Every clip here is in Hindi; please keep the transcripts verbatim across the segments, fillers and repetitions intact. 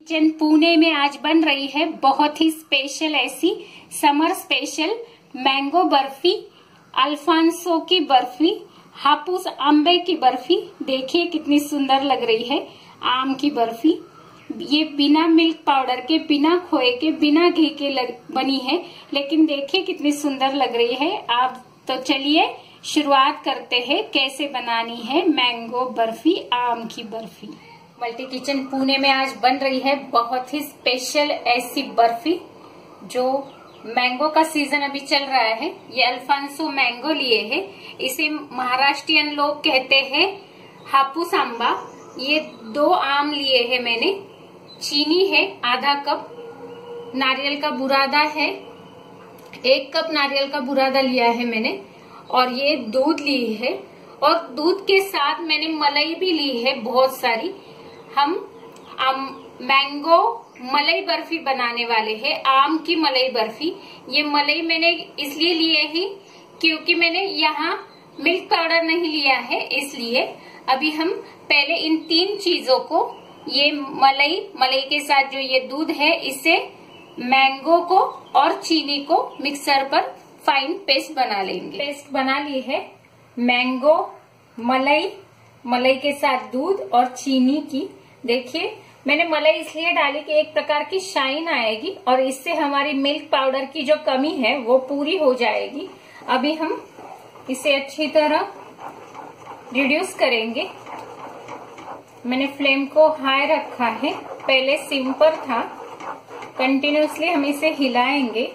किचन पुणे में आज बन रही है बहुत ही स्पेशल ऐसी summer special mango barfi, alphonso की बर्फी, हापुस आंबे की बर्फी। देखिए कितनी सुंदर लग रही है आम की बर्फी। ये बिना मिल्क पाउडर के, बिना खोए के, बिना घी के लग, बनी है, लेकिन देखिए कितनी सुंदर लग रही है। आप तो चलिए शुरुआत करते हैं कैसे बनानी है मैंगो बर्फी, आम की बर्फी। मल्टी किचन पुणे में आज बन रही है बहुत ही स्पेशल ऐसी बर्फी जो मैंगो का सीजन अभी चल रहा है। ये अल्फांसो मैंगो लिए है, इसे महाराष्ट्रियन लोग कहते हैं हापुस आंबा। ये दो आम लिए है मैंने, चीनी है आधा कप, नारियल का बुरादा है एक कप, नारियल का बुरादा लिया है मैंने, और ये दूध ली है, और दूध के साथ मैंने मलाई भी ली है बहुत सारी। हम आम मैंगो मलाई बर्फी बनाने वाले हैं, आम की मलाई बर्फी। ये मलाई मैंने इसलिए लिए ही क्योंकि मैंने यहाँ मिल्क पाउडर नहीं लिया है, इसलिए अभी हम पहले इन तीन चीजों को, ये मलाई, मलाई के साथ जो ये दूध है, इसे मैंगो को और चीनी को मिक्सर पर फाइन पेस्ट बना लेंगे। पेस्ट बना ली है मैंगो, मलाई, मलाई के साथ दूध और चीनी की। देखिए मैंने मलाई इसलिए डाली कि एक प्रकार की शाइन आएगी और इससे हमारी मिल्क पाउडर की जो कमी है वो पूरी हो जाएगी। अभी हम इसे अच्छी तरह रिड्यूस करेंगे। मैंने फ्लेम को हाई रखा है, पहले सिम पर था। कंटिन्यूसली हम इसे हिलाएंगे।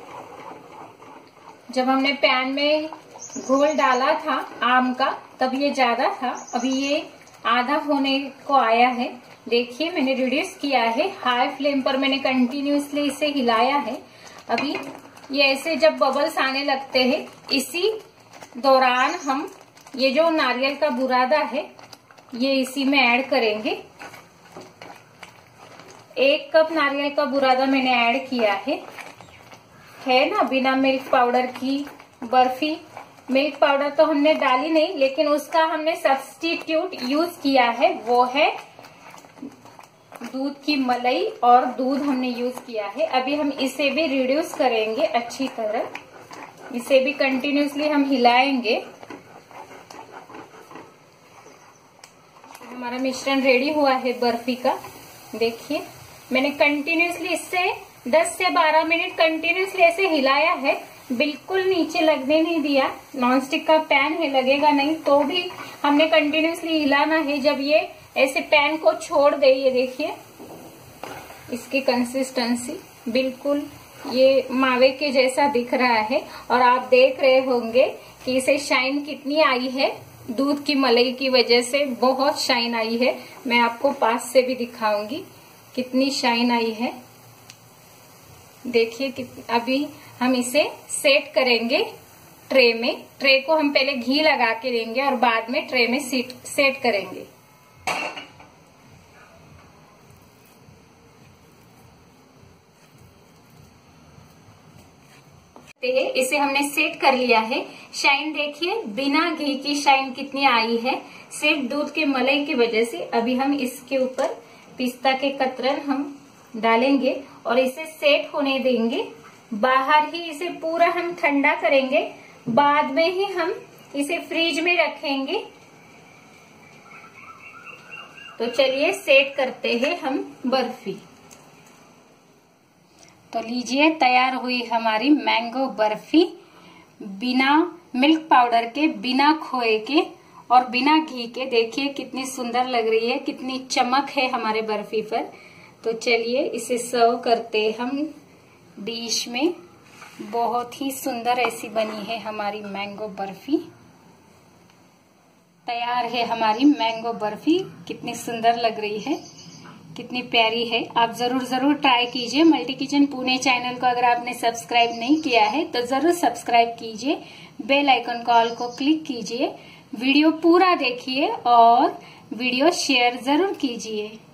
जब हमने पैन में घोल डाला था आम का तब ये ज्यादा था, अभी ये आधा होने को आया है। देखिए मैंने रिड्यूस किया है, हाई फ्लेम पर मैंने कंटिन्यूसली इसे हिलाया है। अभी ये ऐसे जब बबल्स आने लगते हैं, इसी दौरान हम ये जो नारियल का बुरादा है ये इसी में ऐड करेंगे। एक कप नारियल का बुरादा मैंने ऐड किया है। है ना बिना मिल्क पाउडर की बर्फी। मिल्क पाउडर तो हमने डाली नहीं, लेकिन उसका हमने सब्स्टिट्यूट यूज किया है, वो है दूध की मलाई, और दूध हमने यूज किया है। अभी हम इसे भी रिड्यूस करेंगे अच्छी तरह, इसे भी कंटिन्यूसली हम हिलाएंगे। हमारा मिश्रण रेडी हुआ है बर्फी का। देखिए मैंने कंटिन्यूसली इससे दस से बारह मिनट कंटिन्यूसली ऐसे हिलाया है, बिल्कुल नीचे लगने नहीं दिया। नॉनस्टिक का पैन है, लगेगा नहीं, तो भी हमने कंटिन्यूसली हिलाना है। जब ये ऐसे पैन को छोड़ दे, ये देखिए इसकी कंसिस्टेंसी बिल्कुल ये मावे के जैसा दिख रहा है, और आप देख रहे होंगे कि इसे शाइन कितनी आई है। दूध की मलाई की वजह से बहुत शाइन आई है। मैं आपको पास से भी दिखाऊंगी कितनी शाइन आई है। देखिए कि अभी हम इसे सेट करेंगे ट्रे में। ट्रे को हम पहले घी लगा के देंगे और बाद में ट्रे में सेट सेट करेंगे। इसे हमने सेट कर लिया है। शाइन देखिए बिना घी की शाइन कितनी आई है, सिर्फ दूध के मलाई की वजह से। अभी हम इसके ऊपर पिस्ता के कतरन हम डालेंगे और इसे सेट होने देंगे। बाहर ही इसे पूरा हम ठंडा करेंगे, बाद में ही हम इसे फ्रिज में रखेंगे। तो चलिए सेट करते हैं हम बर्फी। तो लीजिए तैयार हुई हमारी मैंगो बर्फी, बिना मिल्क पाउडर के, बिना खोए के और बिना घी के। देखिए कितनी सुंदर लग रही है, कितनी चमक है हमारे बर्फी पर। तो चलिए इसे सर्व करते हम डिश में। बहुत ही सुंदर ऐसी बनी है हमारी मैंगो बर्फी। तैयार है हमारी मैंगो बर्फी, कितनी सुंदर लग रही है, कितनी प्यारी है। आप जरूर जरूर ट्राई कीजिए। मल्टी किचन पुणे चैनल को अगर आपने सब्सक्राइब नहीं किया है तो जरूर सब्सक्राइब कीजिए, बेल आइकन कॉल को क्लिक कीजिए, वीडियो पूरा देखिए और वीडियो शेयर जरूर कीजिए।